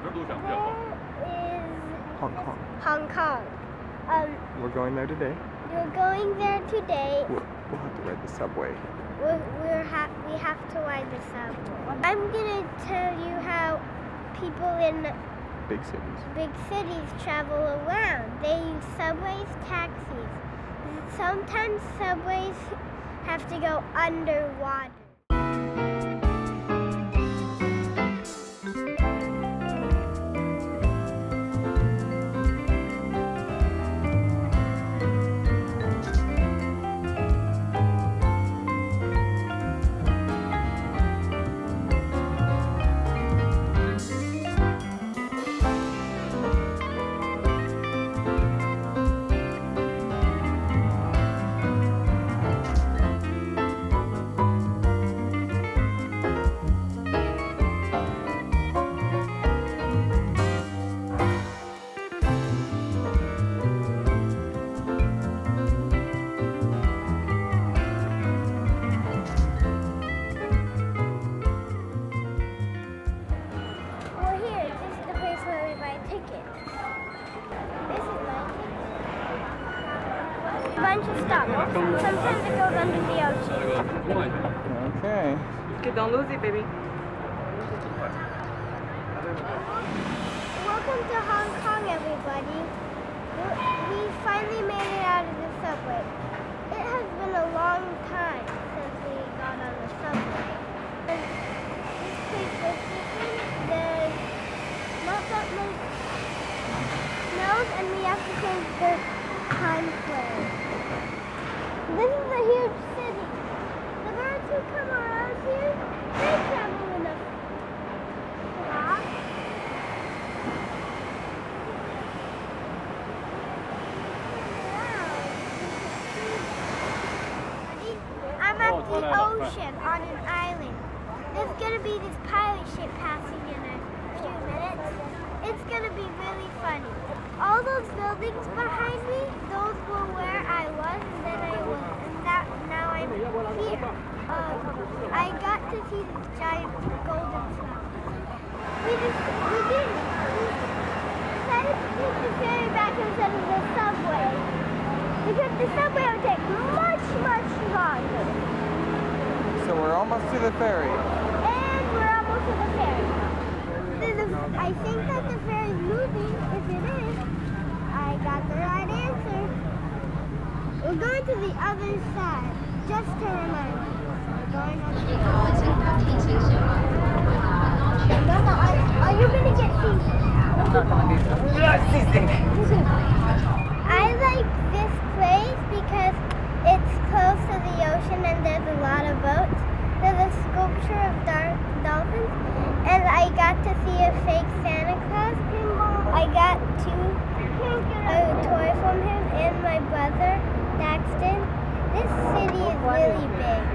Hong Kong. Hong Kong. We're going there today. We're going there today. We'll have to ride the subway. We have to ride the subway. I'm gonna tell you how people in Big cities travel around. They use subways, taxis. Sometimes subways have to go underwater. Bunch of stuff. Sometimes it goes under the ocean. Okay. Okay, don't lose it, baby. Welcome to Hong Kong, everybody. We finally made it out of the subway. It has been a long time since we got on the subway. This place was different. There's not that many snows, and we have to change the time frame. This is a huge city. The birds who come around here, they travel in a flock. I'm at the ocean on an island. There's going to be this pirate ship passing in a few minutes. It's going to be really funny. All those buildings behind me, those were where I was, and then now I'm here. I got to see this giant golden flower. We decided to take the ferry back instead of the subway, because the subway would take much longer. So we're almost to the ferry. And we're almost to the ferry. I think that the ferry is moving. If it is, I got the right answer. We're going to the other side, just to remind you. We're going on the other side. Are you going to get seasick? I like this place because it's close to the ocean and there's a lot of boats. There's a sculpture of dolphins, and I got to see a fake Santa Claus. I got a toy from him and my brother, Daxton. This city is really big.